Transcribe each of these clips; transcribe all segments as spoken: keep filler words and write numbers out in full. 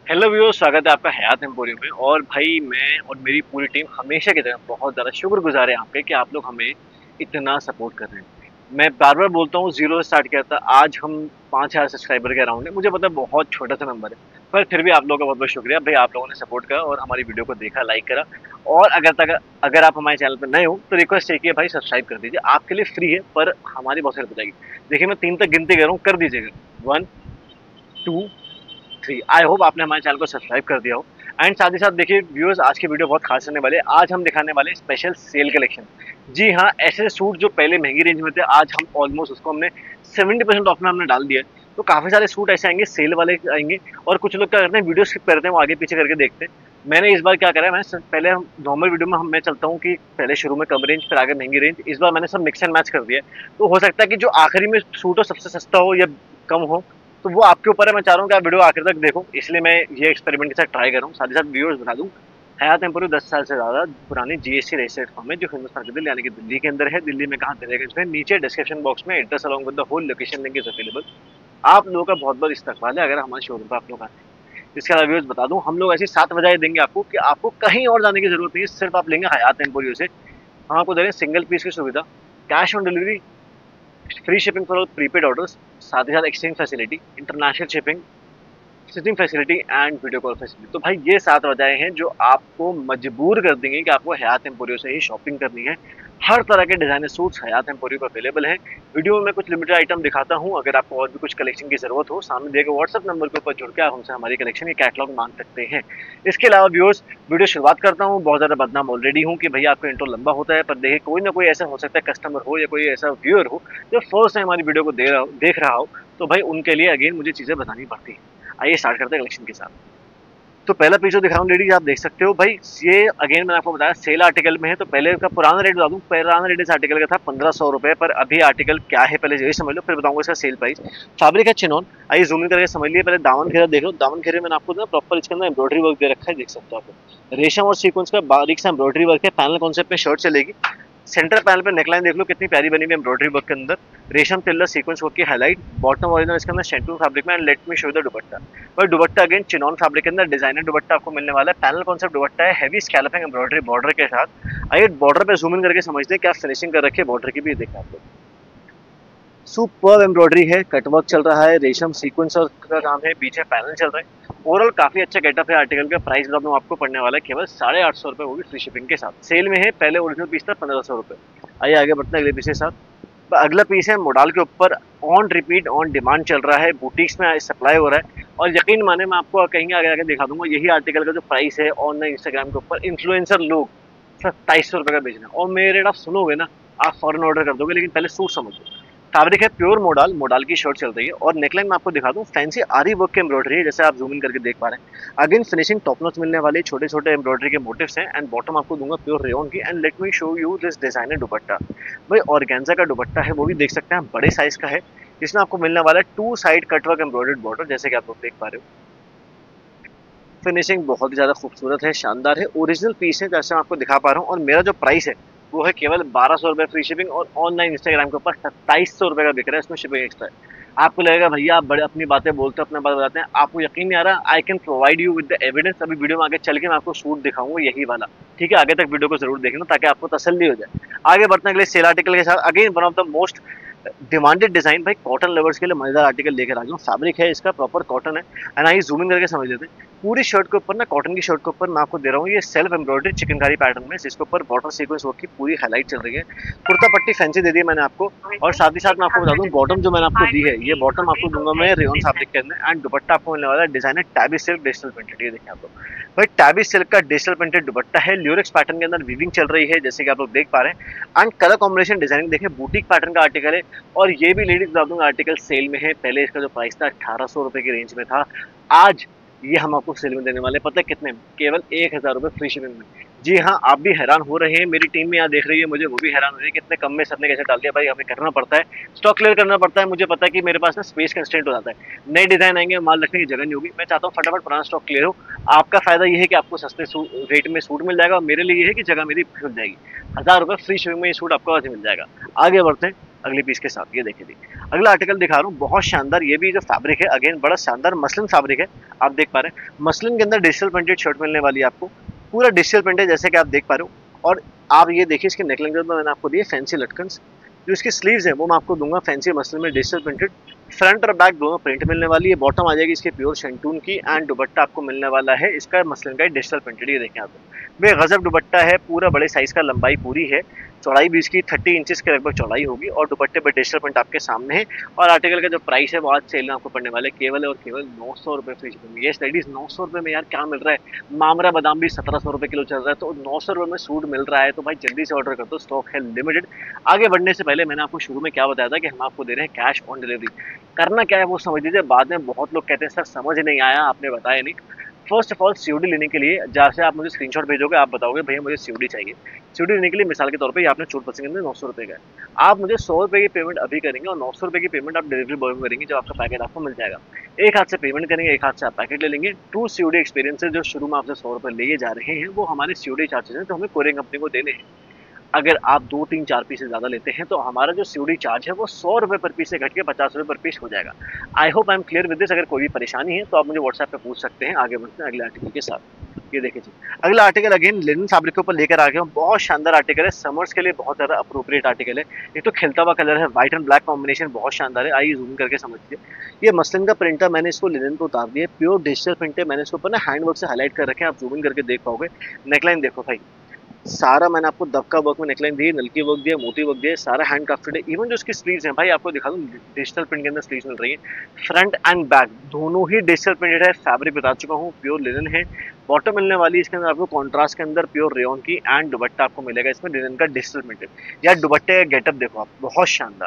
Hello viewers, स्वागत है आपका हयात एम्पोरियम में। और भाई मैं और मेरी पूरी टीम हमेशा की तरह बहुत ज़्यादा शुक्रगुजार है आपके कि आप लोग हमें इतना सपोर्ट कर रहे हैं। मैं बार बार बोलता हूँ, जीरो से स्टार्ट किया था, आज हम पाँच हज़ार सब्सक्राइबर के अराउंड है। मुझे पता है बहुत छोटा सा नंबर है, पर फिर भी आप लोगों का बहुत बहुत शुक्रिया भाई। आप लोगों ने सपोर्ट करा और हमारी वीडियो को देखा, लाइक करा। और अगर तक अगर आप हमारे चैनल पर नए हो तो रिक्वेस्ट है कि भाई सब्सक्राइब कर दीजिए। आपके लिए फ्री है पर हमारी बहुत हेल्प हो जाएगी। देखिए मैं तीन तक गिनती कर रहा हूँ, कर दीजिएगा। One, two, three. I hope आपने हमारे चैनल को सब्सक्राइब कर दिया हो। एंड साथ ही साथ देखिए व्यूअर्स, आज की वीडियो बहुत खास रहने वाले। आज हम दिखाने वाले स्पेशल सेल कलेक्शन। जी हाँ, ऐसे सूट जो पहले महंगी रेंज में थे, आज हम ऑलमोस्ट उसको हमने सेवेंटी परसेंट ऑफ में हमने डाल दिया है। तो काफी सारे सूट ऐसे आएंगे, सेल वाले आएंगे। और कुछ लोग क्या करते हैं, वीडियो स्किप करते हैं, वो आगे पीछे करके देखते हैं। मैंने इस बार क्या करा है, मैंने पहले नॉर्मल वीडियो में हम मैं चलता हूँ कि पहले शुरू में कम रेंज फिर आगे महंगी रेंज। इस बार मैंने सब मिक्स एंड मैच कर दिया है। तो हो सकता है कि जो आखिरी में सूट हो सबसे सस्ता हो या कम हो, तो वो आपके ऊपर है। मैं चाह रहा हूँ कि आप वीडियो आखिर तक देखो, इसलिए मैं ये एक्सपेरिमेंट के साथ ट्राई कर रहा हूँ। साथ ही साथ व्यूअर्स बता दूँ, हयात एम्पोरियम दस साल से ज़्यादा पुरानी जीएसटी रजिस्टर्ड फर्म है, जो हिंदुस्तान के दिल्ली यानी कि दिल्ली के अंदर है। दिल्ली में कहाँ दरियागंज में। नीचे डिस्क्रिप्शन बॉक्स में address along with the whole location link is available. आप लोगों का बहुत बहुत इस्तकबाल है अगर हमारे शोरूम पर आप लोग आते हैं। इसके अलावा व्यूअर्स बता दूं, हम लोग ऐसी सात बजाय देंगे आपको कि आपको कहीं और जाने की जरूरत नहीं है। सिर्फ आप लेंगे हयात एम्पोरियो से। हम आपको दे रहे हैं सिंगल पीस की सुविधा, cash on delivery, free shipping for prepaid orders, साथ ही साथ exchange facility, international shipping, sitting facility and video call facility. तो भाई ये सात वजहें हैं जो आपको मजबूर कर देंगे कि आपको हयात एम्पोरियो से ही शॉपिंग करनी है। हर तरह के डिजाइनर सूट्स हयात एम्पोरियो पर अवेलेबल हैं। वीडियो में मैं कुछ लिमिटेड आइटम दिखाता हूं। अगर आपको और भी कुछ कलेक्शन की जरूरत हो, सामने दिए गए व्हाट्सएप नंबर के ऊपर जुड़ के आप हमसे हमारी कलेक्शन की कैटलॉग मांग सकते हैं। इसके अलावा व्यूअर्स, वीडियो शुरुआत करता हूँ। बहुत ज्यादा बदनाम ऑलरेडी हूँ कि भैया आपका इंट्रो लंबा होता है, पर देखिए कोई ना कोई ऐसा हो सकता है, कस्टमर हो या कोई ऐसा व्यूअर हो जो फर्स्ट टाइम हमारी वीडियो को दे रहा हो देख रहा हो, तो भाई उनके लिए अगेन मुझे चीजें बतानी पड़ती है। आइए स्टार्ट करते हैं कलेक्शन के साथ। तो पहला पीस जो दिखा रहा हूँ लेडीज, आप देख सकते हो भाई। ये अगेन मैंने आपको बताया सेल आर्टिकल में है। तो पहले का पुराना रेट बता दूं, पुराना रेट इस आर्टिकल का था पंद्रह सौ रुपए, पर अभी आर्टिकल क्या है पहले यही समझ लो, फिर बताऊंगा इसका सेल प्राइस। फैब्रिक है चिनॉन। आइए जूम इन करके समझ लिए। पहले दामन घेरा देख लो। दामन घेरे में आपको ना प्रॉपर इसके अंदर एम्ब्रॉयडरी वर्क दे रखा है, देख सकते हो आप। रेशम और सीक्वेंस का बारीक सा एम्ब्रॉयडरी वर्क है। पैनल कॉन्सेप्ट में शर्ट चलेगी। सेंटर पैनल पे नेकलाइन देख लो कितनी प्यारी बनी हुई एम्ब्रॉयडरी वर्क के अंदर। रेशम टिल्लर सीक्वेंस वर्क की हाईलाइट। बॉटम ओरिजिनल इसके अंदर शेंटून फैब्रिक में। And let me show the dupatta. भाई दुपट्टा अगेन चिनॉन फैब्रिक के अंदर डिजाइनर दुपट्टा आपको मिलने वाला है। पैनल कॉन्सेप्ट दुपट्टा है, हैवी स्कैलपिंग एम्ब्रॉयडरी बॉर्डर के साथ। आइए बॉर्डर पे जूम इन करके समझते हैं क्या फिनिशिंग कर रखी है बॉर्डर की भी, देखा आपको। सुपर एम्ब्रॉयडरी है, कटवर्क चल रहा है, रेशम सीक्वेंस का काम है, पीछे पैनल चल रहा है। ओवरऑल काफी अच्छा गेटअप है। आर्टिकल का प्राइस बता दूं आपको, पड़ने वाला है केवल साढ़े आठ सौ रुपए, वो भी फ्री शिपिंग के साथ। सेल में है, पहले ओरिजिनल पीस था पंद्रह सौ रुपए। आइए आगे बढ़ते हैं अगले पीस के साथ। तो अगला पीस है मोडाल के ऊपर, ऑन रिपीट ऑन डिमांड चल रहा है, बुटीक्स में सप्लाई हो रहा है। और यकीन माने मैं आपको कहीं आगे आगे दिखा दूंगा, यही आर्टिकल का जो प्राइस है ऑनलाइन इंस्टाग्राम के ऊपर इन्फ्लुएंसर लोग सत्ताईस सौ रुपए का बेचना। और मेरे रेट आप सुनोगे ना, आप फॉरन ऑर्डर कर दोगे। लेकिन पहले सूट समझो। फैब्रिक है प्योर मोडाल, मोडाल की शर्ट चल रही है। और नेकलाइन में आपको दिखा दूं, फैंसी आरी वर्क के एम्ब्रॉयडरी है, जैसे आप जूम इन करके देख पा रहे हैं। अगेन फिनिशिंग टॉप नॉच मिलने वाले छोटे छोटे एम्ब्रॉयडरी के मोटिव्स हैं। एंड बॉटम आपको दूंगा प्योर रेयन की। And let me show you this designer dupatta. भाई ऑर्गेन्जा का दुपट्टा है, वो भी देख सकते हैं, बड़े साइज का है। इसमें आपको मिलने वाला है two side cutwork embroidered border, जैसे कि आप लोग देख पा रहे हो। फिनिशिंग बहुत ही ज्यादा खूबसूरत है, शानदार है, ओरिजिनल पीस है जैसे मैं आपको दिखा पा रहा हूँ। और मेरा जो प्राइस है वो है केवल बारह सौ रुपए फ्री शिपिंग। और ऑनलाइन इंस्टाग्राम के ऊपर सत्ताईस सौ रुपए का बिक रहा है, इसमें शिपिंग एक्स्ट्रा है। आपको लगेगा भैया आप बड़े अपनी बातें बोलते हैं, अपना बात बताते हैं, आपको यकीन नहीं आ रहा। I can provide you with the evidence. अभी वीडियो में आगे चल के मैं आपको सूट दिखाऊंगा यही वाला, ठीक है। आगे तक वीडियो को जरूर देखना ताकि आपको तसल्ली हो जाए। आगे बढ़ने के लिए सेल आर्टिकल के साथ again one of the most demanded design, भाई कॉटन लवर्स के लिए मजेदार आर्टिकल लेकर आ गया हूँ। फैब्रिक है इसका प्रॉपर कॉटन है। एंड आई जूमिंग करके समझ लेते हैं। पूरी शर्ट के ऊपर ना, कॉटन की शर्ट के ऊपर मैं आपको दे रहा हूँ ये सेल्फ एम्ब्रॉयडरी चिकनकारी पैटर्न में, जिसके ऊपर बॉटम सीक्वेंस वर्क की पूरी हाईलाइट चल रही है। कुर्ता पट्टी फैंसी दे दी है मैंने आपको। और साथ ही साथ मैं आपको बता दूं, बॉटम जो मैंने आपको दी है, ये बॉटम आपको दूंगा मैं रेयन फैब्रिक के अंदर। एंड दुपट्टा आपको मिलने वाला है designer tabby silk digital printed. ये देखिए आप लोग, भाई टैबी सिल्क का डिजिटल प्रिंटेड दुपट्टा है। ल्यूरेक्स पैटर्न के अंदर वीविंग चल रही है, जैसे कि आप लोग देख पा रहे हैं। एंड कलर कॉम्बिनेशन डिजाइनिंग देखिए, बूटीक पैटर्न का आर्टिकल है। और ये भी लेडीज बता दूंगा आर्टिकल सेल में है। पहले इसका जो प्राइस था अठारह सौ रुपए की रेंज में था, आज ये हम आपको सेल में देने वाले, पता है कितने में? केवल एक हजार रुपए फ्री शिपिंग में। जी हाँ, आप भी हैरान हो रहे हैं, मेरी टीम में यहाँ देख रही है मुझे, वो भी हैरान हो रही है कितने कम में सबने कैसे डाल दिया। भाई हमें करना पड़ता है, स्टॉक क्लियर करना पड़ता है। मुझे पता है कि मेरे पास ना स्पेस कंस्ट्रेंट हो जाता है, नए डिजाइन आएंगे, माल रखने की जगह नहीं होगी। मैं चाहता हूँ फटाफट पुराना स्टॉक क्लियर हो। आपका फायदा ये है कि आपको सस्ते रेट में सूट मिल जाएगा, और मेरे लिए ये है कि जगह मेरी खुल जाएगी। हजार रुपए फ्री शिपिंग में ये सूट आपको आज मिल जाएगा। आगे बढ़ते हैं। अगले पीस के साथ। ये देखिए जी, अगला आर्टिकल दिखा रहा हूँ, बहुत शानदार। ये भी जो फैब्रिक है अगेन बड़ा शानदार मसलिन फैब्रिक है, आप देख पा रहे हैं। मसलिन के अंदर डिजिटल प्रिंटेड शर्ट मिलने वाली है आपको, पूरा डिजिटल प्रिंट है जैसे कि आप देख पा रहे हो। और आप ये देखिए इसके नेकलाइन के ऊपर मैंने आपको दिए फैंसी लटकन। जो इसकी स्लीव्स है वो मैं आपको दूंगा फैंसी मसलिन में डिजिटल प्रिंटेड। फ्रंट और बैक दोनों प्रिंट मिलने वाली है। बॉटम आ जाएगी इसके प्योर शेंटून की, एंड दुपट्टा आपको मिलने वाला है इसका मसलिन का डिजिटल प्रिंटेड। ये देखें आप, बेगजब दुपट्टा है, पूरा बड़े साइज का, लंबाई पूरी है, चौड़ाई भी इसकी थर्टी इंचेस के लगभग चौड़ाई होगी, और दुपट्टे पर डिजिटल प्रिंट आपके सामने है। और आर्टिकल का जो प्राइस है वो आज सेल में आपको पड़ने वाले केवल और केवल नौ सौ रुपये फ्री शिपिंग। यस लेडीज, नौ सौ रुपये में यार क्या मिल रहा है। मामरा बादाम भी सत्रह सौ रुपये किलो चल रहा है, तो नौ सौ रुपये में सूट मिल रहा है, तो भाई जल्दी से ऑर्डर कर दो, स्टॉक है लिमिटेड। आगे बढ़ने से पहले मैंने आपको शुरू में क्या बताया था कि हम आपको दे रहे हैं कैश ऑन डिलीवरी। करना क्या है वो समझ लीजिए, बाद में बहुत लोग कहते हैं सर समझ नहीं आया, आपने बताया नहीं। फर्स्ट ऑफ ऑल सीओडी लेने के लिए जैसे आप मुझे स्क्रीनशॉट भेजोगे, आप बताओगे भैया मुझे सीओडी चाहिए। सीओडी लेने के लिए मिसाल के तौर पे ये आपने छूट पसंद नौ सौ रुपये का है, आप मुझे सौ रुपये की पेमेंट अभी करेंगे और नौ सौ रुपये की पेमेंट आप डिलीवरी बॉय में करेंगे जब आपका पैकेट आपको मिल जाएगा। एक हाथ से पेमेंट करेंगे, एक हाथ से आप पैकेट ले लेंगे। टू सीओडी एक्सपीरियंस जो शुरू में आपसे सौ रुपये लिए जा रहे हैं वो हमारे सीओडी चार्जेस हैं, तो हमें कोरियर कंपनी को देने हैं। अगर आप दो तीन चार पीस से ज़्यादा लेते हैं तो हमारा जो सीओडी चार्ज है वो सौ रुपये पर पीस से घट के पचास रुपये पर पीस हो जाएगा। I hope I am clear with this. अगर कोई भी परेशानी है तो आप मुझे व्हाट्सएप पे पूछ सकते हैं। आगे बढ़ते हैं अगले आर्टिकल के साथ। ये देखिए जी, अगला आर्टिकल अगेन लिनन फैब्रिक के ऊपर लेकर आ गया हूँ। बहुत शानदार आर्टिकल है, समर्स के लिए बहुत ज़्यादा अप्रोप्रिएट आर्टिकल है। एक तो खिलता हुआ कलर है, व्हाइट एंड ब्लैक कॉम्बिनेशन बहुत शानदार है। आइए जूम करके समझिए। ये मसलिन का प्रिंट है, मैंने इसको लिनन को उतार दिया, प्योर डिजिटल प्रिंट है। मैंने इसके ऊपर ना हैंड वर्क से हाईलाइट कर रखे हैं, आप जूम इन करके देख पाओगे। नेकलाइन देखो भाई, सारा मैंने आपको दबका वर्क में नेकलाइन दी, नलकी वर्क दिया, मोती वर्क दिया, सारा हैंड क्राफ्टेड है। इवन जो इसकी स्लीव्स हैं भाई आपको दिखा दूं, डिजिटल प्रिंट के अंदर स्लीव्स मिल रही है। फ्रंट एंड बैक दोनों ही डिजिटल प्रिंटेड है। फैब्रिक बता चुका हूँ, प्योर लिनन है। बॉटम मिलने वाली इसके अंदर आपको कॉन्ट्रास्ट के अंदर प्योर रेयन की, एंड दुपट्टा आपको मिलेगा इसमें लिनन का डिजिटल प्रिंटेड। यार दुपट्टे का गेटअप देखो आप, बहुत शानदार,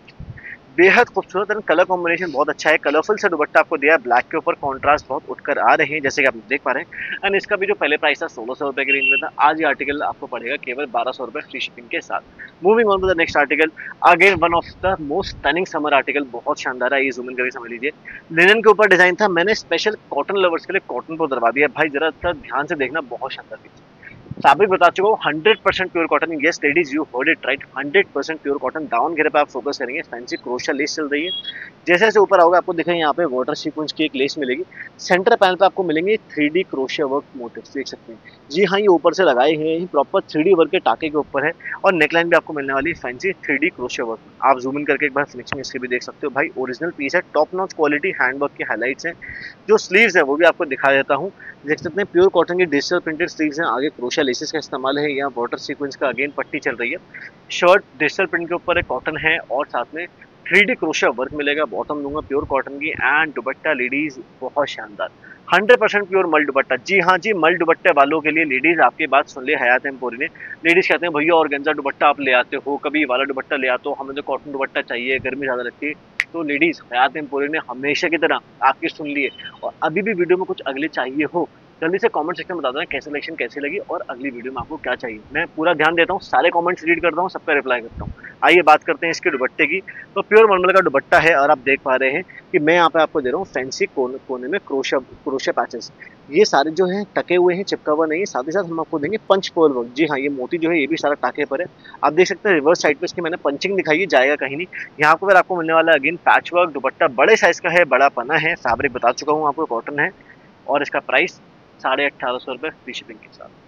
बेहद खूबसूरत एंड कलर कॉम्बिनेशन बहुत अच्छा है। कलरफुल से दुपट्टा आपको दिया है, ब्लैक के ऊपर कॉन्ट्रास्ट बहुत उठकर आ रहे हैं जैसे कि आप देख पा रहे हैं। एंड इसका भी जो पहले प्राइस था सोलह सौ रुपए की रेंज में था, आज ये आर्टिकल आपको पड़ेगा केवल बारह सौ रुपए फ्री शिपिंग के साथ। Moving on to the next article, again one of the most stunning summer article, बहुत शानदार है। ये जूम इन करके समझ लीजिए। लिनन के ऊपर डिजाइन था, मैंने स्पेशल कॉटन लवर्स के लिए कॉटन को दरवा दिया। भाई जरा ध्यान से देखना, बहुत शानदार चीज। फैब्रिक बता चुका हूँ, hundred percent pure cotton. Yes ladies, you heard it right, hundred percent pure cotton. Down घेरे पे आप फोकस करेंगे, फैंसी क्रोशिया लेस चल रही है। जैसे जैसे ऊपर आओगे आपको दिखेंगे यहाँ पे वाटर सीक्वेंस की एक लेस मिलेगी। सेंटर पैनल पे आपको मिलेंगे three D crochet work motifs, देख सकते हैं। जी हाँ, ये ऊपर से लगाए हैं, प्रॉपर थ्री डी वर्क के टाके के ऊपर है। और नेकलाइन भी आपको मिलने वाली है fancy three D crochet work. आप जूम इन करके एक बार फिनिशिंग इसकी भी देख सकते हो। भाई ओरिजिनल पीस है, top notch quality hand work के हाईलाइट्स हैं। जो स्लीव्स है वो भी आपको दिखा देता हूँ, देख सकते हैं प्योर कॉटन की डिजिटल प्रिंटेड स्लीव्स हैं। आगे क्रोशिया लेसेस का इस्तेमाल है, यहाँ वाटर सीक्वेंस का अगेन पट्टी चल रही है। शर्ट डिजिटल प्रिंट के ऊपर है, कॉटन है, और साथ में थ्री डी क्रोशिया वर्क मिलेगा। बॉटम दूंगा प्योर कॉटन की, एंड दुपट्टा लेडीज बहुत शानदार, हंड्रेड परसेंट प्योर मल दुपट्टा। जी हाँ जी, मल दुपट्टे वालों के लिए लेडीज आपकी बात सुन ले हयात एम्पोरी ने। लेडीज कहते हैं भैया ऑर्गेन्जा दुपट्टा आप ले आते हो, कभी वाला दुपट्टा ले आते हो, हमें तो कॉटन दुपट्टा चाहिए, गर्मी ज़्यादा लगती है। तो लेडीज हयात एम्पोरी ने हमेशा की तरह आपकी सुन ली है, और अभी भी वीडियो में कुछ अगले चाहिए हो जल्दी से कमेंट सेक्शन में बता देना कैसे सिलेक्शन कैसी लगी और अगली वीडियो में आपको क्या चाहिए। मैं पूरा ध्यान देता हूँ, सारे कमेंट्स रीड करता हूँ, सबका रिप्लाई करता हूँ। आइए बात करते हैं इसके दुपट्टे की। तो प्योर मलमल का दुपट्टा है, और आप देख पा रहे हैं कि मैं यहाँ पे आपको दे रहा हूँ फैंसी कोने कोने में क्रोशा क्रोशा पैचेस। ये सारे जो है टके हुए हैं, चिपका हुआ नहीं है। साथ ही साथ हम आपको देंगे पंच पोल वर्क। जी हाँ, ये मोती जो है ये भी सारा टाके पर है। आप देख सकते हैं रिवर्स साइड पे इसकी मैंने पंचिंग दिखाई है, जाएगा कहीं नहीं। यहाँ पर आपको मिलने वाला है अगेन पैच वर्क। दुपट्टा बड़े साइज का है, बड़ा पना है। फैब्रिक बता चुका हूँ आपको, कॉटन है, और इसका प्राइस साढ़े अट्ठारह सौ रुपये फ्री शिपिंग के साथ।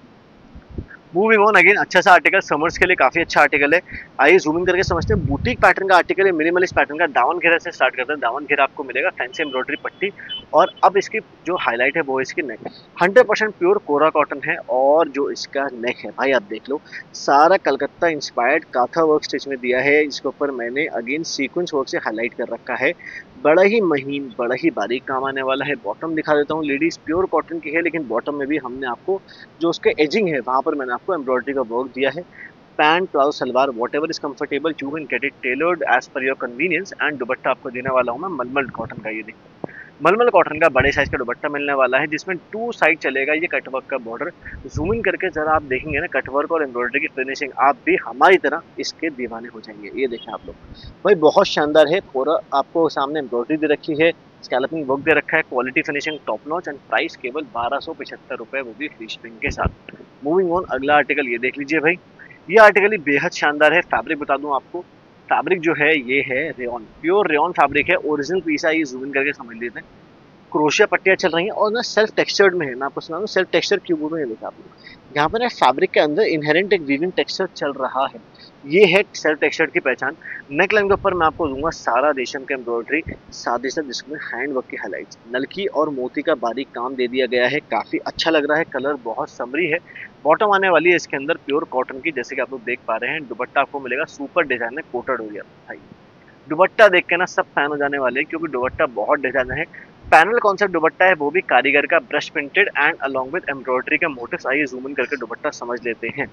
मूविंग ऑन, अगेन अच्छा सा आर्टिकल, समर्स के लिए काफी अच्छा आर्टिकल है। आइए जूमिंग करके समझते हैं। बुटीक पैटर्न का आर्टिकल है, मिनिमलिस्ट पैटर्न का। दामन घेरा से स्टार्ट करते हैं। दामन घेरा आपको मिलेगा फैंसी एम्ब्रॉयडरी पट्टी, और अब इसकी जो हाईलाइट है वो इसकी नेक, हंड्रेड परसेंट प्योर कोरा कॉटन है। और जो इसका नेक है भाई आप देख लो, सारा कलकत्ता इंस्पायर्ड काथा वर्क स्टिच में दिया है। इसके ऊपर मैंने अगेन सीक्वेंस वर्क से हाईलाइट कर रखा है। बड़ा ही महीन, बड़ा ही बारीक काम आने वाला है। बॉटम दिखा देता हूँ, लेडीज प्योर कॉटन की है, लेकिन बॉटम में भी हमने आपको जो उसके एजिंग है वहाँ पर मैंने आपको एम्ब्रॉयडरी का वर्क दिया है। Pant palazzo salwar whatever is comfortable, you can get it tailored as per your convenience. And dupatta आपको देने वाला हूँ मैं मलमल कॉटन का। ये देखो मलमल कॉटन का बड़े साइज का दुपट्टा मिलने वाला है, जिसमें टू साइड चलेगा ये कटवर्क का बॉर्डर। जूम इन करके जरा आप देखेंगे ना कटवर्क और एम्ब्रॉयडरी की फिनिशिंग, आप भी हमारी तरह इसके दीवाने हो जाएंगे। ये देखें आप लोग, भाई बहुत शानदार है। पूरा आपको सामने एम्ब्रॉयडरी दे रखी है, स्कैल्पिंग वर्क दे रखा है, quality finishing top notch, and price केवल बारह सौ पचहत्तर रुपये, वो भी फ्री शिपिंग के साथ। मूविंग ऑन, अगला आर्टिकल ये देख लीजिए भाई। ये आर्टिकल ही बेहद शानदार है। फैब्रिक बता दूं आपको, फैब्रिक जो है ये है रेयॉन, प्योर रेयॉन फैब्रिक है, ओरिजिनल पीस है, ये जूम इन करके समझ लेते हैं। क्रोशिया पट्टियाँ चल रही हैं और ना सेल्फ टेक्सचर्ड में है। मैं आपको सुना दूं, सेल्फ टेक्सचर क्यों बोल रहा हूँ ये देखा आप लोग, यहाँ पर ना फैब्रिक के अंदर इनहेरेंट एक वीविंग टेक्सचर चल रहा है। ये है सेल्फ टेक्सचर्ड की पहचान। नेक लाइन के ऊपर मैं आपको दूंगा सारा रेशम के एम्ब्रॉयडरी, साथ ही साथ जिसमें हैंड वर्क की हाईलाइट्स, नलकी और मोती का बारीक काम दे दिया गया है। काफी अच्छा लग रहा है, कलर बहुत समरी है। बॉटम आने वाली है इसके अंदर प्योर कॉटन की, जैसे कि आप लोग देख पा रहे हैं। दुपट्टा आपको मिलेगा सुपर डिजाइन में कोटेड हो गया भाई। दुपट्टा देख के ना सब फैन हो जाने वाले हैं, क्योंकि दुपट्टा बहुत डिजाइन है। पैनल कॉन्सेप्ट दुपट्टा है, वो भी कारीगर का, brush printed and along with embroidery का मोटिव्स। आइए जूम इन करके दुपट्टा समझ लेते हैं।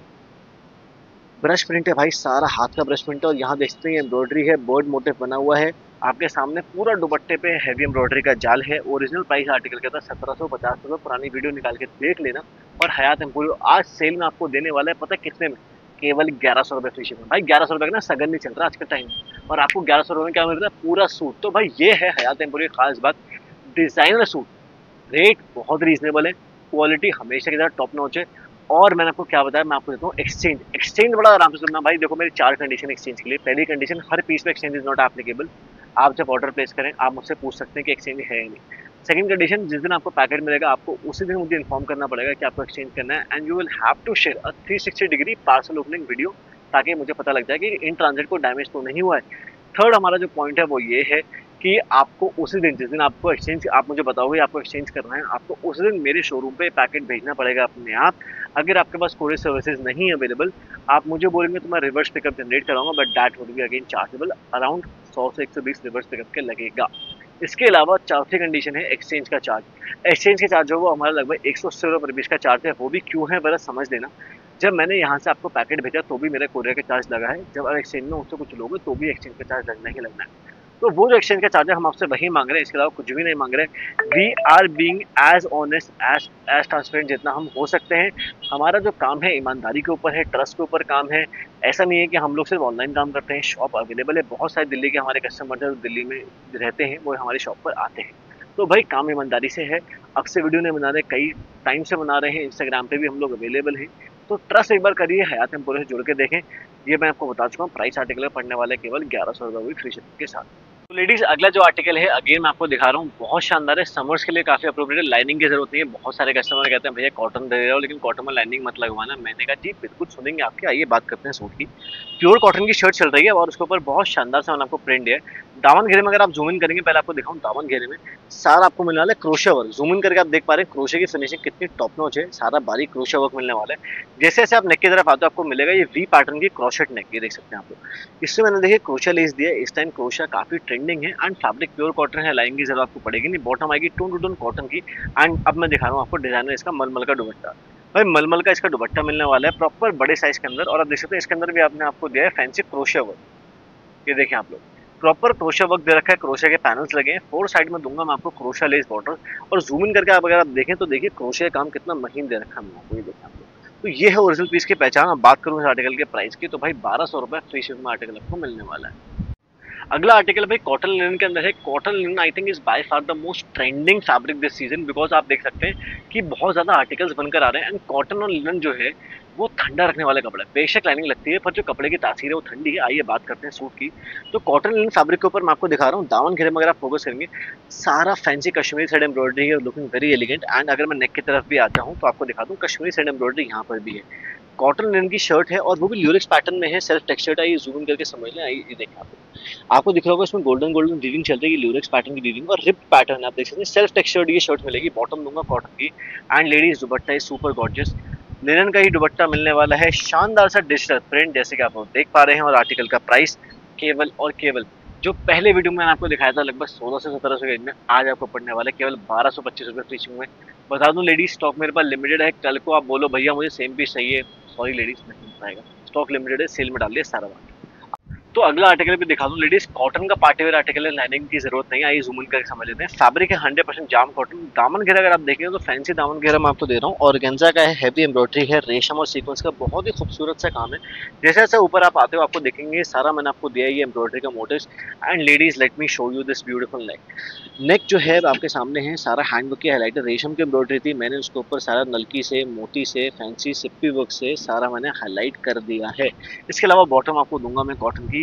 ब्रश प्रिंट है भाई, सारा हाथ का ब्रश प्रिंट है और यहाँ देख सकते हैं एम्ब्रॉयडरी है, बर्ड मोटिव बना हुआ है आपके सामने। पूरा दुपट्टे पे हैवी एम्ब्रॉयडरी का जाल है। ओरिजिनल प्राइस आर्टिकल का था सत्रह सौ पचास रुपये। पुरानी वीडियो निकाल के देख लेना। और हयात एम्पोरियो आज सेल में आपको देने वाला है, पता है कितने में? केवल ग्यारह सौ रुपये फ्री शिपिंग। भाई ग्यारह सौ रुपये का ना सगन नहीं चल रहा आज के टाइम में, और आपको ग्यारह सौ रुपये में क्या मिल रहा है? पूरा सूट। तो भाई ये है हयात एम्पोरियो खास बात, डिजाइनर सूट, रेट बहुत रीजनेबल है, क्वालिटी हमेशा की तरह टॉप नॉच है। और मैंने आपको क्या बताया, मैं आपको देता हूँ एक्सचेंज। एक्सचेंज बड़ा आराम से सुनना भाई। देखो मेरी चार कंडीशन एक्सचेंज के लिए। पहली कंडीशन, हर पीस पे एक्सचेंज इज नॉट एप्लीकेबल। आप जब ऑर्डर प्लेस करें आप मुझसे पूछ सकते हैं कि एक्सचेंज है या नहीं। सेकंड कंडीशन, जिस दिन आपको पैकेट मिलेगा आपको उसी दिन मुझे इन्फॉर्म करना पड़ेगा कि आपको एक्सचेंज करना है, and you will have to share a three sixty degree parcel opening video, ताकि मुझे पता लग जाए कि इन ट्रांजिट को डैमेज तो नहीं हुआ है। थर्ड हमारा जो पॉइंट है वो ये है कि आपको उसी दिन, जिस दिन आपको एक्सचेंज, आप मुझे बताओगे आपको एक्सचेंज करना है, आपको उस दिन मेरे शोरूम पे पैकेट भेजना पड़ेगा अपने आप। अगर आपके पास कोई सर्विसेज नहीं अवेलेबल, आप मुझे बोलेंगे तो मैं रिवर्स पिकअप जनरेट कराऊंगा, but that would be again chargeable. Around सौ से एक सौ बीस रिवर्स पिकअप के लगेगा। इसके अलावा चौथी कंडीशन है एक्सचेंज का चार्ज। एक्सचेंज के चार्ज जो वो हमारा लगभग एक सौ अस्सी रुपये रुपीज़ का चार्ज है। वो भी क्यों है बड़ा समझ लेना। जब मैंने यहाँ से आपको पैकेट भेजा तो भी मेरा कोरियर का चार्ज लगा है, जब आप एक्सचेंज में उससे कुछ लोगे तो भी एक्सचेंज का चार्ज लगना ही लगना है। तो वो जो एक्सचेंज का चार्ज है हम आपसे वही मांग रहे हैं, इसके अलावा कुछ भी नहीं मांग रहे। We are being as honest as as transparent जितना हम हो सकते हैं। हमारा जो काम है ईमानदारी के ऊपर है, ट्रस्ट के ऊपर काम है। ऐसा नहीं है कि हम लोग सिर्फ ऑनलाइन काम करते हैं। शॉप अवेलेबल है, बहुत सारे दिल्ली के हमारे कस्टमर जो दिल्ली में रहते हैं वो हमारी शॉप पर आते हैं। तो भाई काम ईमानदारी से है। अब से वीडियो नहीं बना रहे, कई टाइम से बना रहे हैं, इंस्टाग्राम पे भी हम लोग अवेलेबल हैं। तो ट्रस्ट एक बार करिए, हयात एम्पोरियो से जुड़ के देखें। ये मैं आपको बता चुका हूँ, प्राइस आर्टिकल पढ़ने वाले केवल ग्यारह सौ रुपये फ्री शिपिंग के साथ। तो लेडीज अगला जो आर्टिकल है अगेन मैं आपको दिखा रहा हूँ, बहुत शानदार है, समर्स के लिए काफी अप्रोप्रिएट है। लाइनिंग की जरूरत नहीं है। बहुत सारे कस्टमर कहते हैं भैया कॉटन दे रहे हो लेकिन कॉटन में लाइनिंग मत लगवाना। मैंने कहा जी बिल्कुल सुनेंगे आपके, आइए बात करते हैं सूट की। प्योर कॉटन की शर्ट चल रही है और उसके ऊपर बहुत शानदार सा आपको प्रिंट है। दामन घेरे में अगर आप जूम इन करेंगे, पहले आपको दिखाऊं दामन घेरे में सारा आपको मिलने वाला है क्रोशिया वर्क। जूम इन करके आप देख पा रहे हैं क्रोशिया की फिनिशिंग कितनी टॉप नॉच है, सारा बारीक क्रोशिया वर्क मिलने वाला है। जैसे जैसे आप नेक की तरफ आते हो आपको मिलेगा ये वी पैटर्न की क्रोशेट नेक, ये देख सकते हैं आप लोग। इससे मैंने देखिए क्रोशिया लेस दिया है। इस टाइम क्रोशिया काफी ट्रेंडिंग है एंड फैब्रिक प्योर कॉटन है। लाइनिंग की जरूरत आपको पड़ेगी नहीं। बॉटम आएगी टोन टू टोन कॉटन की। एंड अब मैं दिखा रहा हूँ आपको डिजाइनर इसका मलमल का दुपट्टा। भाई मलमल का इसका दुपट्टा मिलने वाला है प्रॉपर बड़े साइज के अंदर, और आप देख सकते हैं इसके अंदर भी आपने आपको दिया है फैंसी क्रोशिया वर्क। ये देखें आप लोग, प्रॉपर क्रोशिया वर्क दे रखा है, क्रोशिया के पैनल्स लगे हैं। फोर साइड में दूंगा मैं आपको क्रोशिया लेस बॉर्डर, और जूम इन करके आप अगर आप देखें तो देखिए क्रोशिया काम कितना महीन दे रखा है मैंने आपको, ये देखें आप लोग। तो ये है ओरिजिनल पीस की पहचान। अब बात करूँ इस आर्टिकल के प्राइस की, तो भाई बारह सौ रुपये फ्री शिपिंग में आर्टिकल आपको मिलने वाला है। अगला आर्टिकल भाई कॉटन लिनन के अंदर है। Cotton linen I think is by far the most trending fabric this season, because आप देख सकते हैं कि बहुत ज्यादा आर्टिकल्स बनकर आ रहे हैं। एंड कॉटन और लिनन जो है वो ठंडा रखने वाले कपड़े, बेशक लाइनिंग लगती है पर जो कपड़े की तासीर है वो ठंडी है। आइए बात करते हैं सूट की। तो कॉटन लिनन फैब्रिक के ऊपर मैं आपको दिखा रहा हूँ दामन घेरे में अगर आप फोकस करेंगे सारा फैंसी कश्मीरी साइड एम्ब्रॉयडरी है, लुकिंग वेरी एलिगेंट। एंड अगर मैं नेक की तरफ भी आता हूँ तो आपको दिखा दूँ कश्मीरी साइड एम्ब्रॉयडरी यहाँ पर भी है। कॉटन लिनन की शर्ट है और वो भी ल्यूरेक्स पैटर्न में है, सेल्फ टेक्सचर्ड है। ये जूम इन करके समझ लें। ये देखें आप आपको दिख रहा होगा इसमें गोल्डन गोल्डन रीडिंग चल रही है, ल्यूरेक्स पैटर्न की रीडिंग और रिप पैटर्न है। आप देख सकते हैं सेल्फ टेक्सचर्ड ये शर्ट मिलेगी। बॉटम दूंगा कॉटन की। एंड लेडीज दुपट्टा है सुपर गॉर्जियस लिनन का ही दुपट्टा मिलने वाला है। शानदार सा डिजिटल प्रिंट जैसे कि आप लोग देख पा रहे हैं। और आर्टिकल का प्राइस केवल और केवल जो पहले वीडियो में मैंने आपको दिखाया था लगभग सोलह से सत्रह सौ रेंज में, आज आपको पड़ने वाला है केवल बारह सौ पच्चीस रुपये फ्री शिपिंग में। बता दूं लेडीज स्टॉक मेरे पास लिमिटेड है। कल को आप बोलो भैया मुझे सेम पीस चाहिए, सॉरी लेडीज नहीं मिल पाएगा, स्टॉक लिमिटेड है, सेल में डाल दिया सारा बात। तो अगला आर्टिकल भी दिखा दूं लेडीज, कॉटन का पार्टीवेयर आर्टिकल है, लाइनिंग की जरूरत नहीं है। आइए जूम इन करके समझ लेते हैं। फैब्रिक है हंड्रेड परसेंट जाम कॉटन। दामन घेरा अगर आप देखेंगे तो फैंसी दामन घेरा मैं आपको दे रहा हूँ। और गेंजा का है, हैवी एम्ब्रॉयडरी है, रेशम और सीक्वेंस का बहुत ही खूबसूरत सा काम है। जैसे जैसे ऊपर आप आते हो आपको देखेंगे सारा मैंने आपको दिया है ये एम्ब्रॉयडरी का motifs. And ladies let me show you this beautiful neck. Neck जो है आपके सामने है, सारा हैंड वर्क की हाईलाइट, रेशम की एम्ब्रॉयडरी थी, मैंने उसके ऊपर सारा नलकी से, मोती से, फैंसी सिप्पी वर्क से सारा मैंने हाईलाइट कर दिया है। इसके अलावा बॉटम आपको दूंगा मैं कॉटन की,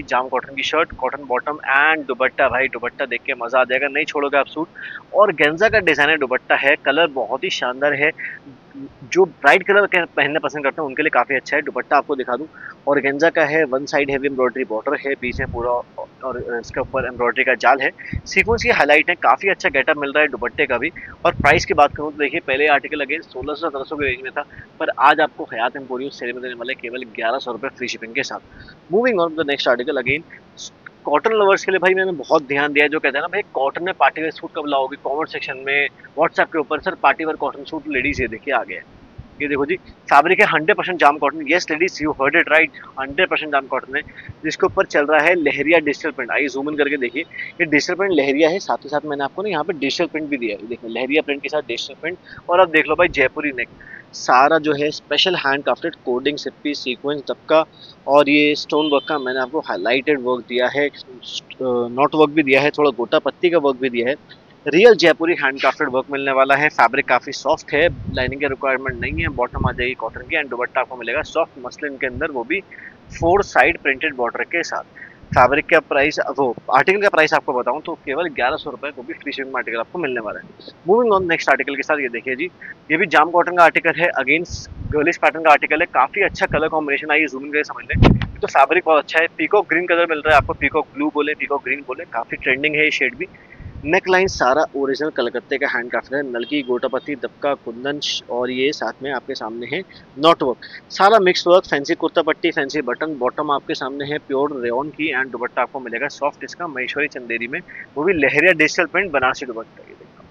जी जाम कॉटन की shirt, cotton bottom and dupatta. भाई दुपट्टा देख के मजा आ जाएगा, नहीं छोड़ोगे आप सूट। और गेंजा का डिजाइनर दुपट्टा है, कलर बहुत ही शानदार है। जो ब्राइट कलर के पहनना पसंद करते हैं उनके लिए काफी अच्छा है। दुपट्टा आपको दिखा दूं, और गेंजा का है, one side heavy embroidery border है, बीच में पूरा और इसके ऊपर एम्ब्रॉयडरी का जाल है। सीक्वेंस की हाईलाइट है, काफी अच्छा गेटअप मिल रहा है दुपट्टे का भी। और प्राइस की बात करूं तो देखिए, पहले आर्टिकल अगेन सोलह सौ सत्रह सौ के रेंज में था, पर आज आपको हयात एम्पोरियो सेल में देने वाले केवल ग्यारह सौ रुपए फ्री शिपिंग के साथ। Moving on the next article again cotton lovers के लिए भाई मैंने बहुत ध्यान दिया है। जो कहते हैं ना भाई कॉटन में पार्टी वेयर सूट कब लाओगे, कमेंट सेक्शन में व्हाट्सएप के ऊपर sir party wear cotton suit ladies ये देखिए आ गया है। ये देखो जी, फैब्रिक है हंड्रेड परसेंट जाम cotton. Yes ladies you heard it right, hundred percent जाम कॉटन है, जिसके ऊपर चल रहा है लहरिया डिजिटल प्रिंट। आइए जूम इन करके देखिए, ये डिजिटल प्रिंट लहरिया है, साथ ही साथ मैंने आपको ना यहाँ पे डिजिटल प्रिंट भी दिया है। देखिए लहरिया प्रिंट के साथ डिजिटल प्रिंट। और अब देख लो भाई जयपुरी नेक, सारा जो है स्पेशल हैंड क्राफ्टेड कोडिंग सिप्पी सीक्वेंस दबका और ये स्टोन वर्क का मैंने आपको हाईलाइटेड वर्क दिया है, नॉट वर्क भी दिया है, थोड़ा गोटा पत्ती का वर्क भी दिया है। Real Jaipuri hand crafted work मिलने वाला है। फैब्रिक काफी सॉफ्ट है, लाइनिंग की रिक्वायरमेंट नहीं है। बॉटम आ जाएगी कॉटन की एंड दुपट्टा आपको मिलेगा सॉफ्ट मसलिन के अंदर, वो भी फोर साइड प्रिंटेड बॉर्डर के साथ। फैब्रिक का प्राइस, वो आर्टिकल का प्राइस आपको बताऊं तो केवल ग्यारह सौ रुपए को भी फ्री शिपिंग आर्टिकल आपको मिलने वाला है। मूविंग ऑन नेक्स्ट आर्टिकल के साथ, ये देखिए जी, ये भी जाम कॉटन का आर्टिकल है, अगेन गर्लिश पैटर्न का आर्टिकल है, काफी अच्छा कलर कॉम्बिनेशन। आइए जूम इन करके समझ लें। तो फैब्रिक बहुत अच्छा है, पीकॉक ग्रीन कलर मिल रहा है आपको, पीकॉक ब्लू बोले पीकॉक ग्रीन बोले, काफी ट्रेंडिंग है ये शेड भी। नेक लाइन सारा ओरिजिनल कलकत्ते का हैंड क्राफ्ट है, नलकी गोटापत्ती दबका कुंदन और ये साथ में आपके सामने है नॉट वर्क, सारा मिक्स वर्क, फैंसी कुर्ता पट्टी, फैंसी बटन, बॉटम आपके सामने है प्योर रेयन की एंड दुपट्टा आपको मिलेगा सॉफ्ट इसका महेश्वरी चंदेरी में, वो भी लहरिया डिजिटल प्रिंट बनारसी दुपट्टा। ये देखो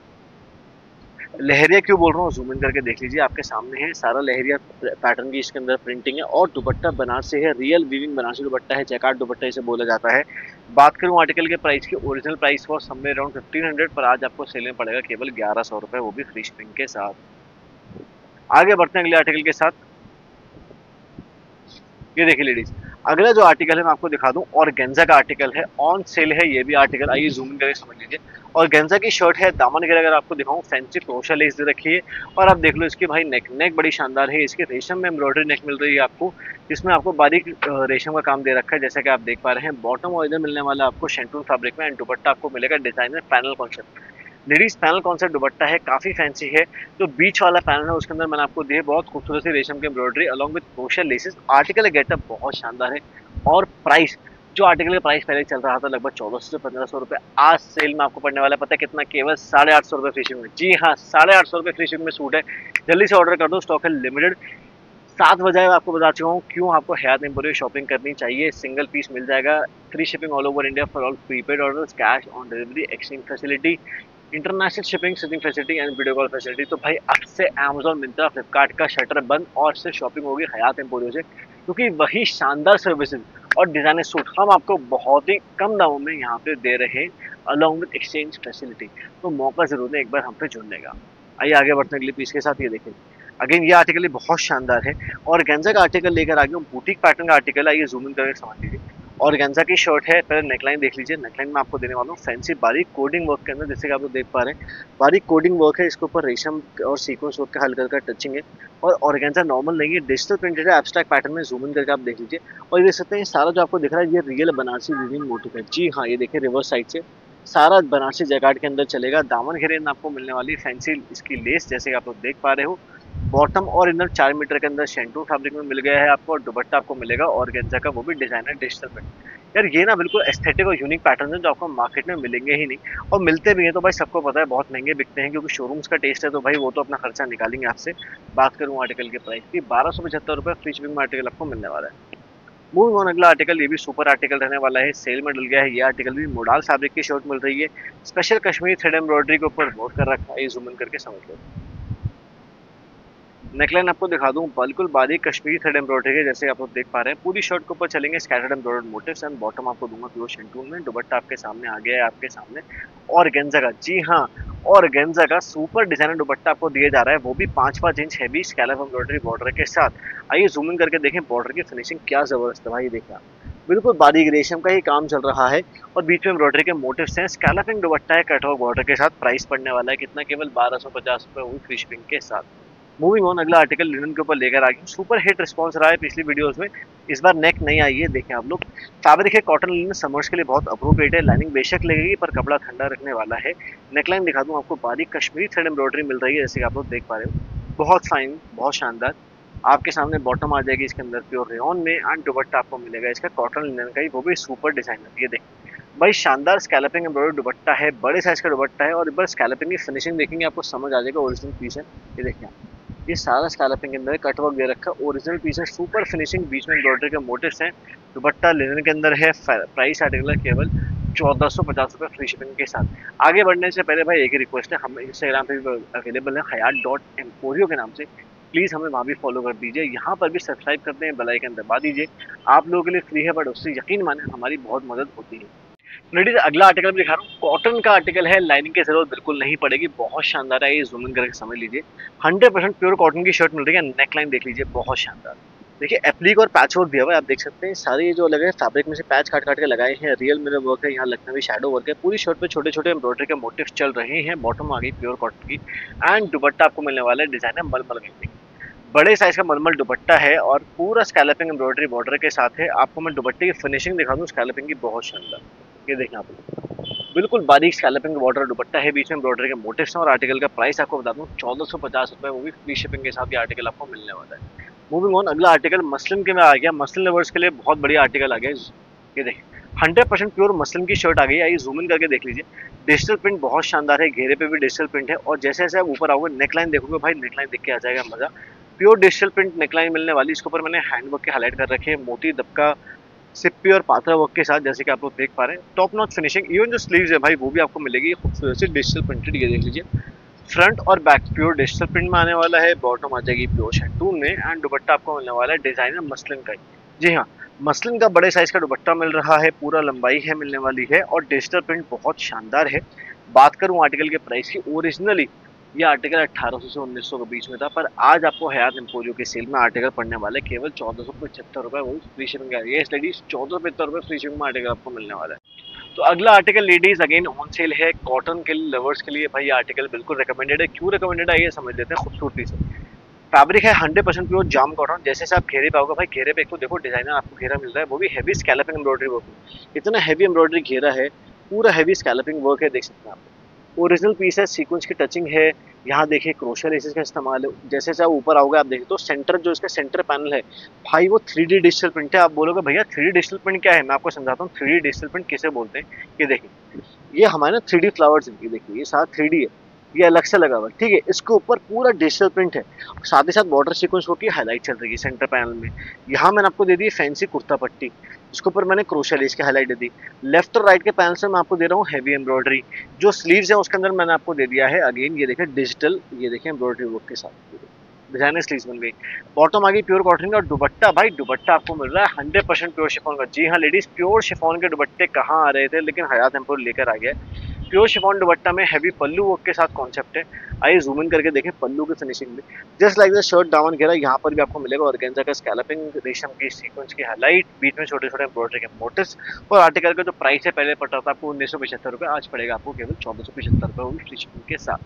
लहरिया क्यों बोल रहा हूँ, जूम इन करके देख लीजिए, आपके सामने है सारा लहरिया पैटर्न की इसके अंदर प्रिंटिंग है और दुपट्टा बनारसी है, रियल वीविंग बनारसी दुपट्टा है, जैकार्ड दुपट्टा इसे बोला जाता है। बात करूं आर्टिकल के प्राइस की, original price was somewhere around fifteen hundred, पर आज आपको सेल में पड़ेगा केवल ग्यारह सौ रुपए, वो भी फ्री शिपिंग के साथ। आगे बढ़ते हैं अगले आर्टिकल के साथ। ये देखिए लेडीज, अगला जो आर्टिकल है मैं आपको दिखा दूं, और गेंजा का आर्टिकल है, ऑन सेल है ये भी आर्टिकल। आइए जूम इन करके समझ लीजिए। और गेंजा की शर्ट है, दामन के अगर आपको दिखाऊं फैंसी क्रोशा लेस दे रखी है। और आप देख लो इसकी भाई नेक, नेक बड़ी शानदार है, इसके रेशम में एम्ब्रॉयडरी नेक मिल रही है आपको, जिसमें आपको बारीक रेशम का काम दे रखा है जैसा कि आप देख पा रहे हैं। बॉटम और इधर मिलने वाला आपको शेंटून फैब्रिक में एंड दुपट्टा आपको मिलेगा designer panel concept. Ladies panel concept dupatta है, काफी फैंसी है। जो बीच वाला पैनल है उसके अंदर मैंने आपको दिए बहुत खूबसूरत सी रेशम की embroidery along with crochet laces. Article getup बहुत शानदार है। और प्राइस, जो आर्टिकल का प्राइस पहले चल रहा था लगभग चौदह सौ से पंद्रह सौ रुपए, आज सेल में आपको पड़ने वाला है पता है कितना, केवल साढ़े आठ सौ रुपए फ्री शिपिंग में। जी हाँ, साढ़े आठ सौ रुपए फ्री शिपिंग में सूट है, जल्दी से ऑर्डर कर दो, स्टॉक है लिमिटेड। सात बजाय आपको बता चुका हूँ क्यों आपको हयात एम्पोरियो शॉपिंग करनी चाहिए। सिंगल पीस मिल जाएगा, free shipping all over India for all prepaid orders, cash on delivery, exchange facility, international shipping, sitting facility and video call facility. तो भाई अब से अमेजॉन, मिंत्रा, फ्लिपकार्ट का शटर बंद और सिर्फ शॉपिंग होगी हयात एम्पोरियो से, क्योंकि वही शानदार सर्विसेज और डिजाइनर सूट हम आपको बहुत ही कम दामों में यहाँ पे दे रहे हैं अलॉन्ग विद एक्सचेंज फैसिलिटी। तो मौका जरूर है एक बार हम पे जुड़ने का। आइए आगे बढ़ते अगले पीस के साथ। ये देखें अगेन ये आर्टिकल बहुत शानदार है, और गेंजा का आर्टिकल लेकर आ गया हूँ, बुटीक पैटर्न का आर्टिकल है। ये जूम इन करके समझ लीजिए। और गेंजा की शर्ट है, पहले नेकलाइन देख लीजिए। नेकलाइन में आपको देने वाला हूँ फैंसी बारीक कोडिंग वर्क के अंदर, जैसे कि आप लोग देख पा रहे हैं बारीक कोडिंग वर्क है, इसके ऊपर रेशम और सीक्वेंस वर्क का हल्का हल्का टचिंग है। और ऑर्गेन्जा नॉर्मल नहीं है, डिजिटल प्रिंटेड है, एब्स्ट्रैक्ट पैटर्न में। जूम इन करके आप देख लीजिए और ये देख सकते हैं सारा जो आपको दिख रहा है ये रियल बनारसी वीविंग मोटिव है। जी हाँ, ये देखिए रिवर्स साइड से सारा बनारसी जैकार्ड के अंदर चलेगा। दामन घेरे आपको मिलने वाली फैंसी इसकी लेस, जैसे कि आप लोग देख पा रहे हो। बॉटम और इनर चार मीटर के अंदर शेंटू फैब्रिक में मिल गया है आपको, और दुपट्टा आपको मिलेगा और गेंजा का, वो भी डिजाइनर डिजिटल प्रिंट। यार ये ना बिल्कुल एस्थेटिक और यूनिक पैटर्न है जो आपको मार्केट में मिलेंगे ही नहीं, और मिलते भी हैं तो भाई सबको पता है बहुत महंगे बिकते हैं, क्योंकि शोरूम्स का टेस्ट है तो भाई वो तो अपना खर्चा निकालेंगे आपसे। बात करूँ आर्टिकल के प्राइस की, बारह सौ पचहत्तर रुपये फ्री शिपिंग में आर्टिकल आपको मिलने वाला है। मूविंग ऑन अगला आर्टिकल, ये भी सुपर आर्टिकल रहने वाला है, सेल में डल गया है। ये आर्टिकल भी मोडाल फैब्रिक की शर्ट मिल रही है, स्पेशल कश्मीरी थ्रेड एम्ब्रॉयडरी के ऊपर वर्क कर रखा है। ये जूम इन करके समझ लो। नेकलाइन आपको दिखा दूं, बिल्कुल बारीक कश्मीरी थ्रेड एम्ब्रॉयडरी है, जैसे आप लोग देख पा रहे हैं। पूरी शर्ट के ऊपर चलेंगे scattered embroidered motifs and bottom आपको दूंगा प्योर शेंटून में। दुपट्टा आपके सामने आ गया है आपके सामने, और गेंजा का, जी हाँ, और गेंजा का सुपर डिजाइनर दुपट्टा आपको दिया जा रहा है, वो भी पाँच पाँच inch heavy scallop embroidery border के साथ। आइए जूम इन करके देखें बॉर्डर की फिनिशिंग क्या जबरदस्त है भाई। देखा बिल्कुल बारीक रेशम का ही काम चल रहा है, और बीच में एम्ब्रॉयडरी के मोटिव्स हैं। स्कैलपिंग दुपट्टा है कटवर्क बॉर्डर के साथ। प्राइस पड़ने वाला है कितना, केवल बारह सौ पचास रुपये, वो फ्री शिपिंग के साथ। मूविंग ऑन, अगला आर्टिकल लिनन के ऊपर लेकर आ गई। सुपर हिट रिस्पांस रहा है पिछली वीडियोस में, इस बार नेक नहीं आई है, देखें आप लोग। फैब्रिक है कॉटन लिनन, समर्स के लिए बहुत अप्रोप्रिएट है। लाइनिंग बेशक लगेगी पर कपड़ा ठंडा रखने वाला है। नेकलाइन दिखा दूं आपको, बारीक कश्मीरी थ्रेड एम्ब्रॉयडरी मिल रही है जैसे कि आप लोग देख पा रहे हो, बहुत फाइन, बहुत शानदार। आपके सामने बॉटम आ जाएगी इसके अंदर प्योर रेयॉन में, एंड दुपट्टा आपको मिलेगा इसका कॉटन लिनन का ही, वो भी सुपर डिजाइनर। ये देखिए भाई शानदार स्कैलपिंग एम्ब्रॉयडरी दुपट्टा है, बड़े साइज का दुपट्टा है, और एक बार स्कैलपिंग की फिनिशिंग देखेंगे आपको समझ आ जाएगा ओरिजिनल पीस है। ये देखिए ये सारा स्कैलपिंग के अंदर कटवर्क दे रखा है, ओरिजिनल पीस है, सुपर फिनिशिंग, बीच में एम्ब्रॉयडरी के मोटिव्स हैं। दुपट्टा लिनन के अंदर है। प्राइस आर्टिकल केवल चौदह सौ पचास रुपये फ्री शिपिंग के साथ। आगे बढ़ने से पहले भाई एक ही रिक्वेस्ट है, हम इंस्टाग्राम पे भी अवेलेबल है हयात डॉट एम्पोरियो के नाम से, प्लीज़ हमें वहाँ भी फॉलो कर दीजिए। यहाँ पर भी सब्सक्राइब करते हैं, बेल आइकन दबा दीजिए। आप लोगों के लिए फ्री है बट उससे यकीन माने हमारी बहुत मदद होती है। लेडीज अगला आर्टिकल भी दिखा रहा हूँ, कॉटन का आर्टिकल है, लाइनिंग की जरूरत बिल्कुल नहीं पड़ेगी, बहुत शानदार है। ये जूम इन करके समझ लीजिए, हंड्रेड परसेंट प्योर कॉटन की शर्ट मिल रही है। नेक लाइन देख लीजिए, बहुत शानदार। देखिए एप्लिक और पैच वर्क दिया हुआ है, आप देख सकते हैं सारे ये जो लगे हैं फैब्रिक में से पैच काट काट के लगाए हैं। रियल मिरर वर्क है, यहाँ लखनवी शैडो वर्क है, पूरी शर्ट पे छोटे छोटे एम्ब्रॉयडरी के मोटिव चल रहे हैं। बॉटम आ गई प्योर कॉटन की, एंड दुपट्टा आपको मिलने वाला है डिजाइनर मलमल में, बड़े साइज का मलमल दुपट्टा है और पूरा स्कैलपिंग एम्ब्रॉयडरी बॉर्डर के साथ है। आपको मैं दुपट्टे की फिनिशिंग दिखा दूं स्कैलपिंग की, बहुत शानदार। ये देखें आप बिल्कुल बारीक स्कैलपिंग बॉर्डर दुपट्टा है, बीच में एम्ब्रॉयडरी के मोटिव्स हैं। और आर्टिकल का प्राइस आपको बता दूं चौदह सौ पचास रुपये, वो भी फ्री शिपिंग के साथ ये आर्टिकल आपको मिलने वाला है। मूविंग ऑन, अगला आर्टिकल मसलिन के में आ गया, मसलिन लवर्स के लिए बहुत बढ़िया आर्टिकल आ गया। ये देखिए हंड्रेड परसेंट प्योर मसलिन की शर्ट आ गई है, आइए जूम इन करके देख लीजिए। डिजिटल प्रिंट बहुत शानदार है, घेरे पे भी डिजिटल प्रिंट है, और जैसे जैसे आप ऊपर आओगे नेकलाइन देखोगे भाई, नेकलाइन देख के आ जाएगा मजा। प्योर डिजिटल प्रिंट नेकलाइन मिलने वाली, इसके ऊपर मैंने हैंडवर्क के हाईलाइट कर रखे हैं, मोती दबका सिप्पी और पात्रा वर्क के साथ, जैसे कि आप लोग देख पा रहे हैं। टॉप नॉच फिनिशिंग, इवन जो स्लीव्स है भाई वो भी आपको मिलेगी खूबसूरत से डिजिटल प्रिंटेड। ये देख लीजिए फ्रंट और बैक प्योर डिजिटल प्रिंट में आने वाला है। बॉटम आ जाएगी प्योर शैंटून में, एंड दुपट्टा आपको मिलने वाला है डिजाइनर मसलिन का ही। जी हाँ, मसलिन का बड़े साइज का दुपट्टा मिल रहा है, पूरा लंबाई है मिलने वाली है, और डिजिटल प्रिंट बहुत शानदार है। बात करूं आर्टिकल के प्राइस की, ओरिजिनली ये आर्टिकल अठारह सौ से उन्नीस सौ के बीच में था, पर आज आपको हयात एम्पोरियो के सेल में आर्टिकल पड़ने वाले केवल चौदह सौ पचहत्तर रुपये, वो फ्री शिपिंग है। ये लेडीज चौदह सौ पचहत्तर रुपये फ्री शिपिंग में आर्टिकल आपको मिलने वाला है। तो अगला article ladies again on sale है, कॉटन के लवर्स के लिए भाई ये आर्टिकल बिल्कुल रिकमेंडेड है। क्यों रिकमेंडेड है ये समझ लेते हैं खूबसूरती से। फैब्रिक है हंड्रेड परसेंट प्योर जाम कॉटन, जैसे से आप घेरे पाओगे भाई, घेरे पे एक तो देखो डिजाइनर आपको घेरा मिल रहा है, वो भी हैवी स्कैलपिंग एम्ब्रॉयडरी वर्क। इतना हैवी एम्ब्रॉयडरी घेरा है, पूरा हैवी स्कैलपिंग वर्क है, देख सकते हैं आप। ओरिजिनल पीस है, सीक्वेंस की टचिंग है, यहाँ देखिए क्रोशा लेसेस का इस्तेमाल है। जैसे जैसे आप ऊपर आओगे आप देखिए तो सेंटर जो इसका सेंटर पैनल है भाई वो थ्री डी डिजिटल प्रिंट है। आप बोलोगे भैया थ्री डी डिजिटल प्रिंट क्या है, मैं आपको समझाता हूँ थ्री डी डिजिटल प्रिंट किसे बोलते हैं। ये देखिए ये हमारे ना थ्री डी फ्लावर्स है, ये देखिए ये सारा थ्री डी है, ये अलग से लगा हुआ है, ठीक है। इसके ऊपर पूरा डिजिटल प्रिंट है, साथ ही साथ बॉर्डर सीक्वेंस की हाईलाइट चल रही है सेंटर पैनल में। यहाँ मैंने आपको दे दी फैंसी कुर्ता पट्टी, इसके ऊपर मैंने क्रोशा लेस की हाईलाइट दे दी। लेफ्ट और राइट के पैनल से मैं आपको दे रहा हूँ हैवी एम्ब्रॉयडरी। जो स्लीव्स है उसके अंदर मैंने आपको दे दिया है अगेन, ये देखें डिजिटल, ये देखें एम्ब्रॉयडरी वर्क के साथ डिजाइनर स्लीव्स बन गई। बॉटम आ गई प्योर कॉटन का, और दुपट्टा भाई दुपट्टा आपको मिल रहा है हंड्रेड परसेंट प्योर शिफॉन का। जी हाँ लेडीज, प्योर शिफॉन के दुपट्टे कहाँ आ रहे थे, लेकिन हयात एम्पोरियो लेकर आ गया। प्योर शिफॉन दुपट्टा में हैवी पल्लू वर्क के साथ कॉन्सेप्ट है। आइए जूम इन करके देखें पल्लू की फिनिशिंग में, जस्ट लाइक द शर्ट दामन घेरा, यहाँ पर भी आपको मिलेगा ऑर्गेन्जा का स्कैलपिंग, रेशम की सीक्वेंस की हाईलाइट, बीच में छोटे छोटे एम्ब्रॉयडरी के मोटिव्स। और आर्टिकल का जो प्राइस है पहले पड़ रहा था आपको उन्नीस सौ पचहत्तर रुपये, आज पड़ेगा आपको केवल चौदह सौ पचहत्तर रुपये, वो भी फ्री शिपिंग के साथ।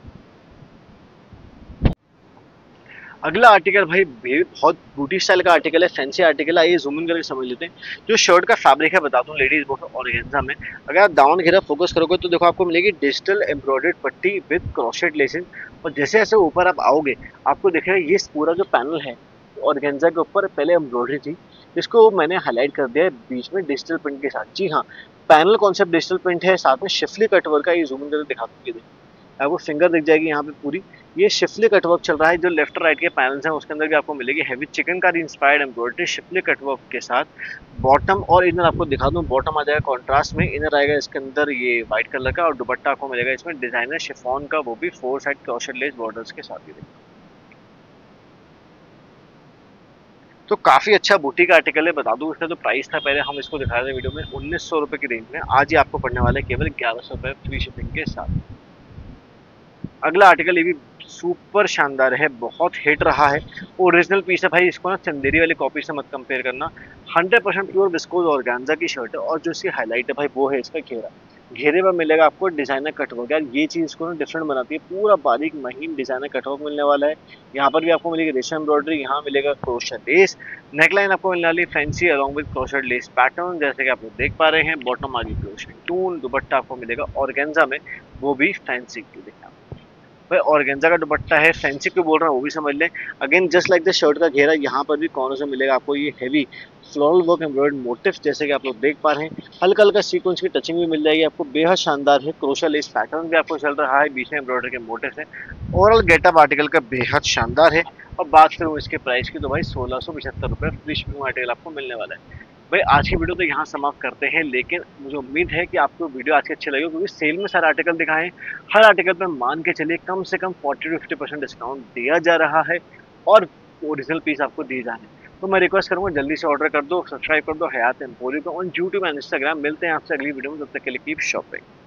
अगला आर्टिकल भाई बहुत बूटी स्टाइल का आर्टिकल है, फैंसी आर्टिकल है, आइए जूम इन करके समझ लेते हैं। जो शर्ट का फैब्रिक है बता दूं लेडीज वो ऑर्गेन्जा में। अगर आप दामन घेरा फोकस करोगे तो देखो आपको मिलेगी डिजिटल एम्ब्रॉयडर्ड पट्टी विद क्रोशेट लेसिंग, और जैसे जैसे ऊपर आप आओगे आपको दिखेगा ये पूरा जो पैनल है ऑर्गेन्जा के ऊपर पहले एम्ब्रॉयडरी थी, इसको मैंने हाईलाइट कर दिया है बीच में डिजिटल प्रिंट के साथ। जी हाँ, पैनल कॉन्सेप्ट डिजिटल प्रिंट है, साथ में शिफली कटवर्क का, ये जूम इन करके दिखा दूंगी, आपको फिंगर दिख जाएगी यहाँ पे पूरी। ये शिफली कटवर्क चल रहा है, जो लेफ्ट और राइट के पैनल्स हैं उसके अंदर भी आपको मिलेगी heavy chikankari inspired embroidery schiffli cutwork के साथ। बॉटम और इनर आपको दिखा दूं, बॉटम आ जाएगा कॉन्ट्रास्ट में, इनर आएगा इसके अंदर ये व्हाइट कलर का, और दुपट्टा आपको मिलेगा इसमें डिजाइनर शिफॉन का, वो भी four side crochet lace borders के साथ ही। तो काफी अच्छा बूटीक आर्टिकल है, बता दूं इसका जो प्राइस था पहले हम इसको दिखा रहे थे वीडियो में उन्नीस सौ रुपए की रेंज में, आज ही आपको पड़ने वाला है केवल ग्यारह सौ रुपए फ्री शिपिंग के साथ। अगला आर्टिकल ये भी सुपर शानदार है, बहुत हिट रहा है, ओरिजिनल पीस है भाई, इसको ना चंदेरी वाली कॉपी से मत कंपेयर करना। Hundred percent pure viscose organza की शर्ट है, और जो इसकी हाईलाइट है भाई वो है इसका घेरा। घेरे में मिलेगा आपको डिजाइनर कटवर्क। यार ये चीज को ना डिफरेंट बनाती है, पूरा बारीक महीन डिजाइनर कटवर्क मिलने वाला है। यहाँ पर भी आपको मिलेगी रेशम एम्ब्रॉयडरी, यहाँ मिलेगा क्रोशर लेस। नेकलाइन आपको मिलने वाली fancy along with crochet lace pattern, जैसे कि आप लोग देख पा रहे हैं। बॉटम आगे क्रोशर टूल, दुपट्टा आपको मिलेगा ऑर्गेन्जा में, वो भी फैंसी। देखिए भाई ऑर्गेन्जा का दुपट्टा है, फैंसी क्यों बोल रहा हूँ वो भी समझ लें। Again just like the shirt का घेरा, यहाँ पर भी कॉर्नर से मिलेगा आपको ये heavy floral work embroidered motif, जैसे कि आप लोग देख पा रहे हैं। हल्का हल्का सीक्वेंस की टचिंग भी मिल जाएगी आपको, बेहद शानदार है। क्रोशर लेस पैटर्न भी आपको चल रहा है, बीच में एम्ब्रॉयडरी के मोटिव है। ओवरऑल गेटअप आर्टिकल का बेहद शानदार है। और बात करूँ इसके प्राइस की तो भाई सोलह सौ पचहत्तर रुपये फ्री शिपिंग आर्टिकल आपको मिलने वाला है। भाई आज की वीडियो तो यहाँ समाप्त करते हैं, लेकिन मुझे उम्मीद है कि आपको वीडियो आज की अच्छी लगी, क्योंकि सेल में सारे आर्टिकल दिखाए हैं। हर आर्टिकल पर मान के चलिए कम से कम forty to fifty percent discount दिया जा रहा है, और ओरिजिनल पीस आपको दिए जा रहे हैं। तो मैं रिक्वेस्ट करूंगा जल्दी से ऑर्डर कर दो, सब्सक्राइब कर दो हयात एम्पोरियम को ऑन यूट्यूब एंड इंस्टाग्राम। मिलते हैं आपसे अगली वीडियो में, तब तक के लिए कीप शॉपिंग।